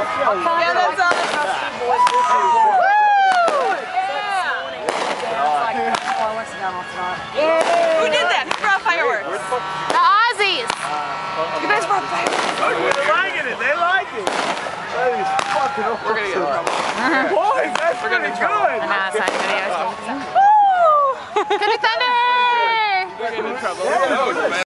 Yeah, that's all. Who did that? Who brought fireworks? The Aussies! You guys brought fireworks. They're liking it. They like it. That is fucking awesome. We're gonna get in trouble. Boys, that's pretty good. I'm outside videos. Woo! Thunder! We're getting in trouble.